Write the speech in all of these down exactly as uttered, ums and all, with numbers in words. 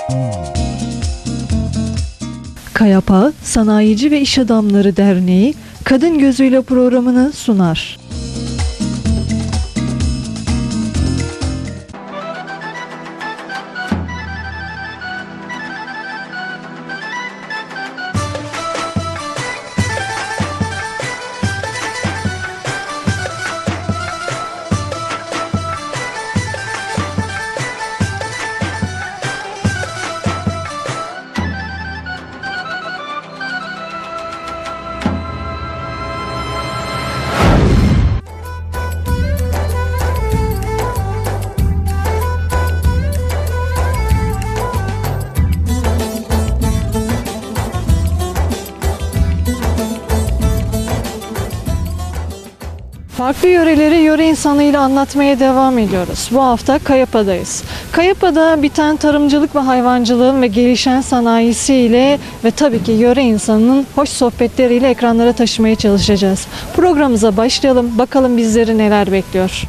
Kayapa Sanayici ve İş Adamları Derneği Kadın Gözüyle programını sunar. Farklı yöreleri yöre insanıyla anlatmaya devam ediyoruz. Bu hafta Kayapa'dayız. Kayapa'da biten tarımcılık ve hayvancılığın ve gelişen sanayisiyle ve tabii ki yöre insanının hoş sohbetleriyle ekranlara taşımaya çalışacağız. Programımıza başlayalım. Bakalım bizleri neler bekliyor.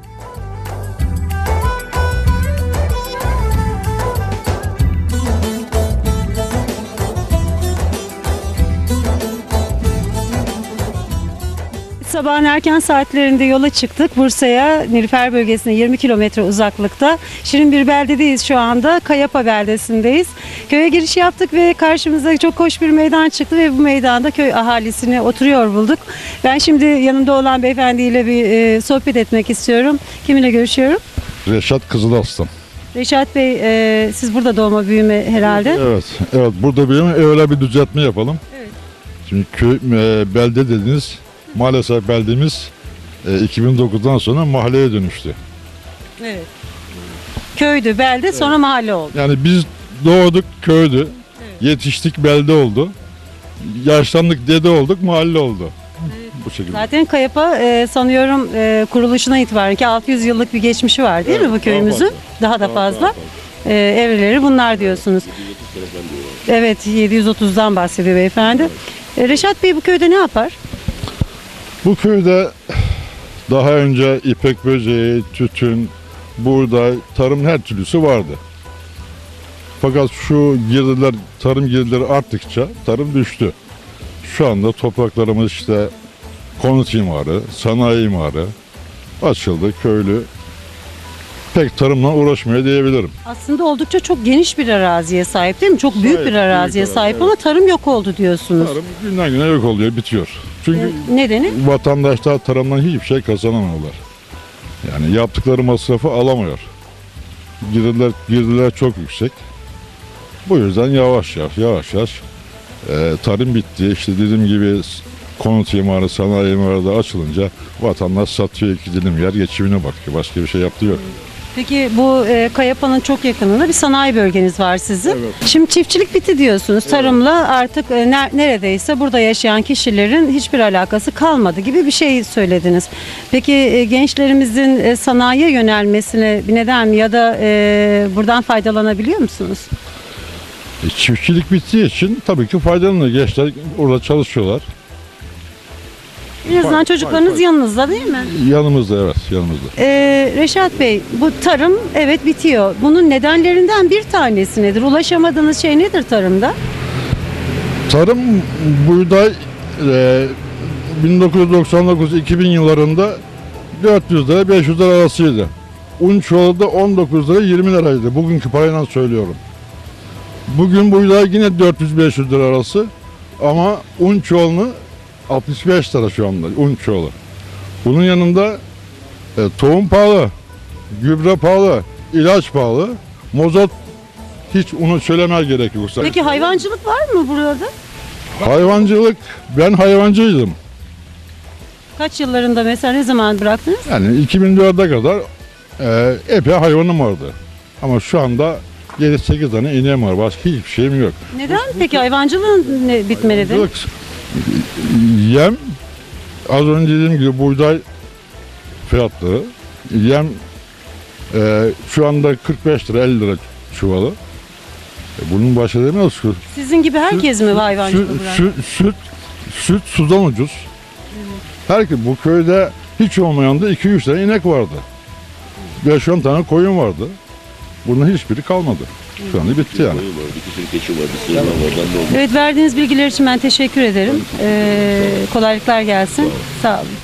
Sabahın erken saatlerinde yola çıktık. Bursa'ya, Nilüfer bölgesine yirmi kilometre uzaklıkta. Şirin bir beldedeyiz şu anda. Kayapa beldesindeyiz. Köye giriş yaptık ve karşımıza çok hoş bir meydan çıktı ve bu meydanda köy ahalisini oturuyor bulduk. Ben şimdi yanımda olan beyefendiyle bir e, sohbet etmek istiyorum. Kiminle görüşüyorum? Reşat Kızılarslan. Reşat Bey, e, siz burada doğma büyüme herhalde. Evet, evet burada büyüme. Öyle bir düzeltme yapalım. Evet. Şimdi köy, e, belde dediniz. Maalesef beldemiz e, iki bin dokuzdan sonra mahalleye dönüştü. Evet. Köydü, belde, sonra evet. Mahalle oldu. Yani biz doğduk köydü, evet. Yetiştik belde oldu, yaşlandık dede olduk, mahalle oldu. Evet. Bu şekilde. Zaten Kayapa e, sanıyorum e, kuruluşuna itibaren ki altı yüz yıllık bir geçmişi var değil evet, mi bu köyümüzün? Daha, daha da fazla. Daha, daha e, evreleri bunlar diyorsunuz. Evet, yedi yüz otuzdan bahsediyor beyefendi. Evet. E, Reşat Bey bu köyde ne yapar? Bu köyde daha önce ipek böceği, tütün, buğday, tarım her türlüsü vardı. Fakat şu girdiler, tarım girdileri arttıkça tarım düştü. Şu anda topraklarımız işte konut imarı, sanayi imarı açıldı, köylü pek tarımla uğraşmaya diyebilirim. Aslında oldukça çok geniş bir araziye sahip değil mi? Çok büyük sahip, bir araziye büyük sahip evet. Ama tarım yok oldu diyorsunuz. Tarım günden güne yok oluyor, bitiyor. Çünkü e, nedeni? Vatandaşlar tarımdan hiçbir şey kazanamıyorlar. Yani yaptıkları masrafı alamıyor. Girdiler, girdiler çok yüksek. Bu yüzden yavaş yavaş yavaş yavaş e, tarım bitti. İşte dediğim gibi konut imarı, sanayi imarı da açılınca vatandaş satıyor, iki dilim yer geçimine bakıyor. Başka bir şey yaptığı yok. Peki bu e, Kayapa'nın çok yakınında bir sanayi bölgeniz var sizin. Evet. Şimdi çiftçilik bitti diyorsunuz. Evet. Tarımla artık e, ner, neredeyse burada yaşayan kişilerin hiçbir alakası kalmadı gibi bir şey söylediniz. Peki e, gençlerimizin e, sanayiye yönelmesine bir neden mi ya da e, buradan faydalanabiliyor musunuz? E, çiftçilik bittiği için tabii ki faydalanıyor. Gençler orada çalışıyorlar. En azından çocuklarınız fay, fay. yanınızda değil mi? Yanımızda evet, yanımızda. Ee, Reşat Bey, bu tarım evet bitiyor. Bunun nedenlerinden bir tanesi nedir? Ulaşamadığınız şey nedir tarımda? Tarım, buğday e, bin dokuz yüz doksan dokuz iki bin yıllarında dört yüz lira beş yüz lira arasıydı. Un çuvalı da on dokuz lira yirmi liraydı. Bugünkü parayla söylüyorum. Bugün buğday yine dört yüz beş yüz lira arası ama un çuvalını altmış beş lira şu anda un çuvalı. Bunun yanında e, tohum pahalı, gübre pahalı, ilaç pahalı, mozot hiç onu söylemeye gerek yok. Peki hayvancılık var mı burada? Hayvancılık, ben hayvancıydım. Kaç yıllarında mesela ne zaman bıraktınız? Yani iki bin dörde kadar e, epey hayvanım vardı. Ama şu anda yedi sekiz tane ineğim var. Başka hiçbir şeyim yok. Neden peki hayvancılığın ne bitmelidir? Hayvancılık, yem, az önce dediğim gibi buğday fiyatları, yem e, şu anda kırk beş lira elli lira çuvalı. E, bunun başı demez ki. Sizin gibi herkes süt, mi hayvancılığı süt, bırak? Süt, süt, süt sudan ucuz. Evet. Herkes bu köyde hiç olmayan da iki üç tane inek vardı. beş on tane koyun vardı. Bunun hiçbiri kalmadı. Şu anda bitti yani. Evet, verdiğiniz bilgiler için ben teşekkür ederim. Ee, kolaylıklar gelsin. Sağ olun.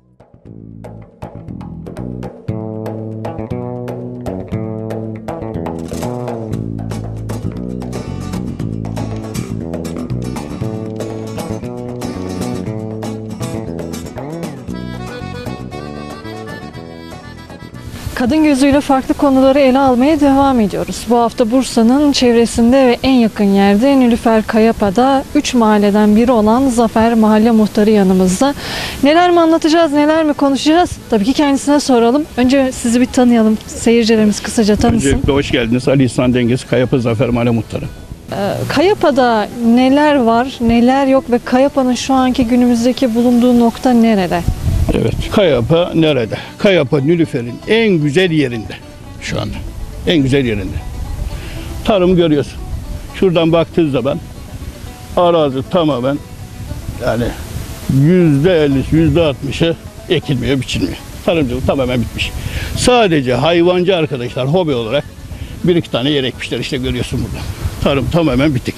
Kadın gözüyle farklı konuları ele almaya devam ediyoruz. Bu hafta Bursa'nın çevresinde ve en yakın yerde Nilüfer Kayapa'da üç mahalleden biri olan Zafer Mahalle Muhtarı yanımızda. Neler mi anlatacağız, neler mi konuşacağız? Tabii ki kendisine soralım. Önce sizi bir tanıyalım. Seyircilerimiz kısaca tanısın. Öncelikle hoş geldiniz. Ali İhsan Dengiz, Kayapa Zafer Mahalle Muhtarı. Kayapa'da neler var, neler yok ve Kayapa'nın şu anki günümüzdeki bulunduğu nokta nerede? Evet. Kayapa nerede? Kayapa Nilüfer'in en güzel yerinde şu anda. En güzel yerinde. Tarım görüyorsun. Şuradan baktığın zaman arazi tamamen yani yüzde ellisi, yüzde altmışı ekilmiyor, biçilmiyor. Tarımcılık tamamen bitmiş. Sadece hayvancı arkadaşlar hobi olarak bir iki tane yer ekmişler, işte görüyorsun burada. Tarım tamamen bitik.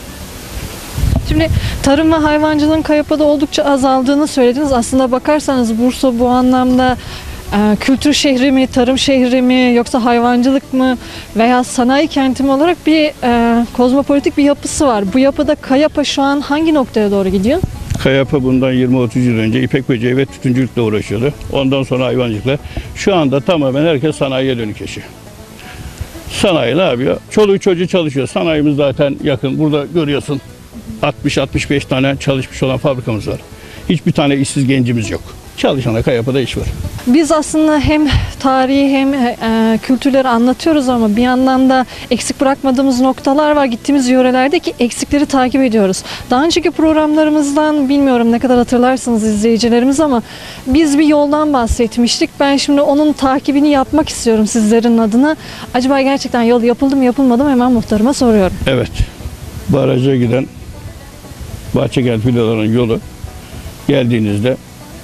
Şimdi tarım ve hayvancılığın Kayapa'da oldukça azaldığını söylediniz. Aslında bakarsanız Bursa bu anlamda e, kültür şehri mi, tarım şehri mi, yoksa hayvancılık mı veya sanayi kenti mi olarak bir e, kozmopolitik bir yapısı var. Bu yapıda Kayapa şu an hangi noktaya doğru gidiyor? Kayapa bundan yirmi otuz yıl önce ipek böceği ve tütüncülükle uğraşıyordu. Ondan sonra hayvancılıkla. Şu anda tamamen herkes sanayiye dönük yaşıyor. Sanayi ne yapıyor? Çoluğu çocuğu çalışıyor. Sanayimiz zaten yakın. Burada görüyorsun altmış altmış beş tane çalışmış olan fabrikamız var. Hiçbir tane işsiz gencimiz yok. Çalışana Kayapa'da iş var. Biz aslında hem tarihi hem e, kültürleri anlatıyoruz ama bir yandan da eksik bırakmadığımız noktalar var. Gittiğimiz yörelerdeki eksikleri takip ediyoruz. Daha önceki programlarımızdan bilmiyorum ne kadar hatırlarsınız izleyicilerimiz ama biz bir yoldan bahsetmiştik. Ben şimdi onun takibini yapmak istiyorum sizlerin adına. Acaba gerçekten yol yapıldı mı yapılmadı mı hemen muhtarıma soruyorum. Evet. Baraja giden Bahçegel filoların yolu geldiğinizde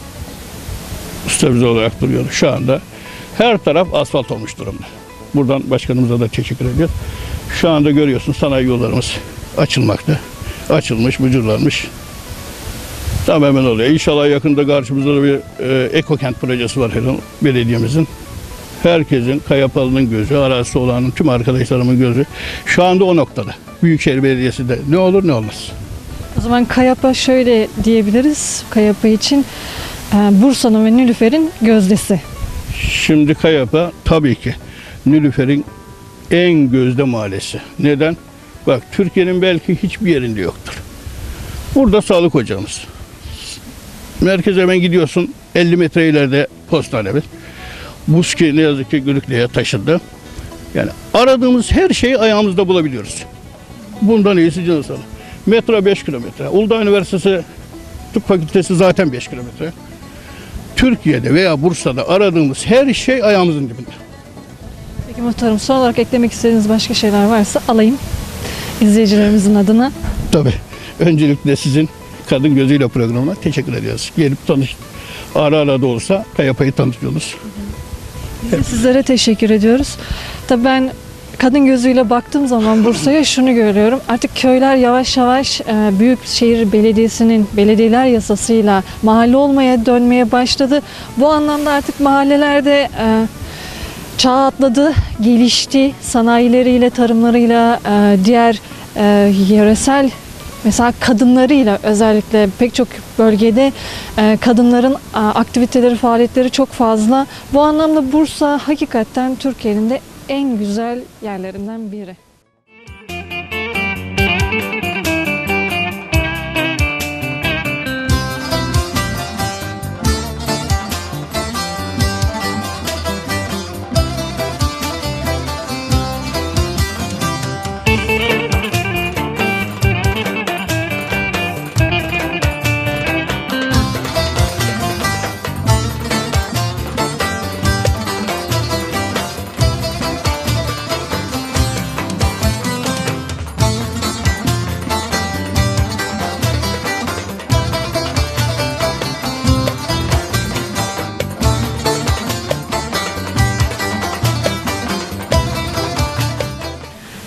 stabilize olarak duruyor. Şu anda her taraf asfalt olmuş durumda. Buradan başkanımıza da teşekkür ediyoruz. Şu anda görüyorsun sanayi yollarımız açılmakta. Açılmış, mücürlenmiş. Tamamen oluyor. İnşallah yakında karşımızda da bir e, ekokent projesi var herhalde belediyemizin. Herkesin, Kayapalı'nın gözü, arazisi olanın tüm arkadaşlarımın gözü şu anda o noktada. Büyükşehir Belediyesi de ne olur ne olmaz. O zaman Kayapa şöyle diyebiliriz. Kayapa için e, Bursa'nın ve Nilüfer'in gözdesi. Şimdi Kayapa tabii ki Nilüfer'in en gözde mahallesi. Neden? Bak Türkiye'nin belki hiçbir yerinde yoktur. Burada sağlık ocağımız. Merkeze hemen gidiyorsun elli metre ileride postanemiz. Buski ne yazık ki Gülüklü'ye taşındı. Yani aradığımız her şeyi ayağımızda bulabiliyoruz. Bundan iyisi canı sağlığı. Metro beş kilometre. Uludağ Üniversitesi Tıp Fakültesi zaten beş kilometre. Türkiye'de veya Bursa'da aradığımız her şey ayağımızın dibinde. Peki muhtarım, son olarak eklemek istediğiniz başka şeyler varsa alayım izleyicilerimizin adına. Tabii. Öncelikle sizin Kadın Gözüyle programına teşekkür ediyoruz. Gelip tanış. Ara ara da olsa Kayapa'yı tanıtıyoruz. Biz de sizlere teşekkür ediyoruz. Tabii ben kadın gözüyle baktığım zaman Bursa'ya şunu görüyorum. Artık köyler yavaş yavaş Büyükşehir Belediyesi'nin belediyeler yasasıyla mahalle olmaya dönmeye başladı. Bu anlamda artık mahallelerde çağ atladı, gelişti. Sanayileriyle, tarımlarıyla, diğer yöresel mesela kadınlarıyla, özellikle pek çok bölgede kadınların aktiviteleri, faaliyetleri çok fazla. Bu anlamda Bursa hakikaten Türkiye'nin de en güzel yerlerinden biri.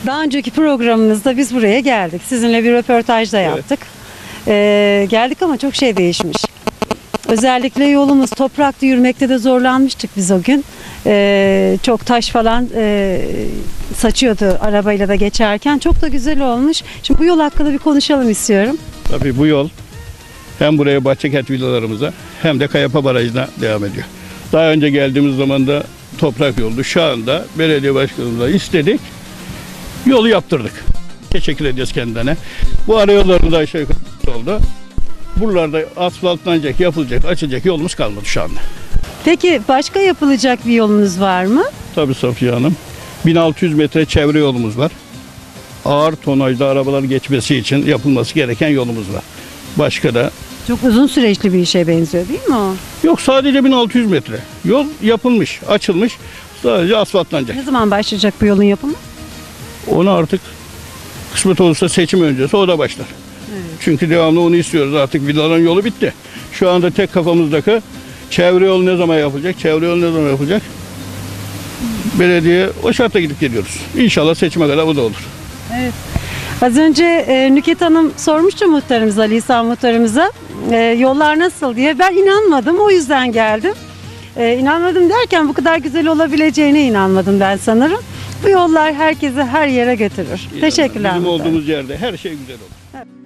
Daha önceki programımızda biz buraya geldik. Sizinle bir röportaj da yaptık. Ee, geldik ama çok şey değişmiş. Özellikle yolumuz toprakta, yürümekte de zorlanmıştık biz o gün. Ee, çok taş falan e, saçıyordu arabayla da geçerken. Çok da güzel olmuş. Şimdi bu yol hakkında bir konuşalım istiyorum. Tabii bu yol hem buraya Bahçekent villalarımıza hem de Kayapa Barajı'na devam ediyor. Daha önce geldiğimiz zaman da toprak yoldu. Şu anda belediye başkanımıza istedik. Yolu yaptırdık. Teşekkür ediyoruz kendilerine. Bu arayollarında aşağı yukarı oldu. Buralarda asfaltlanacak, yapılacak, açılacak yolumuz kalmadı şu anda. Peki başka yapılacak bir yolunuz var mı? Tabii Safiye Hanım. bin altı yüz metre çevre yolumuz var. Ağır tonajlı arabalar geçmesi için yapılması gereken yolumuz var. Başka da Çok uzun süreçli bir işe benziyor değil mi o? yok, sadece bin altı yüz metre. Yol yapılmış, açılmış. Sadece asfaltlanacak. Ne zaman başlayacak bu yolun yapımı? Onu artık kısmet olursa seçim öncesi o da başlar. Çünkü devamlı onu istiyoruz. Artık villaların yolu bitti. Şu anda tek kafamızdaki çevre yolu ne zaman yapılacak? Çevre yolu ne zaman yapılacak? Belediye o şartta gidip geliyoruz. İnşallah seçime kadar bu da olur. Az önce e, Nüket Hanım sormuştu muhtarımıza, Ali İhsan muhtarımıza e, yollar nasıl diye. Ben inanmadım, o yüzden geldim. E, inanmadım derken bu kadar güzel olabileceğine inanmadım ben sanırım. Bu yollar herkesi her yere götürür. Teşekkürler. Bizim muhtarım. olduğumuz yerde her şey güzel olur.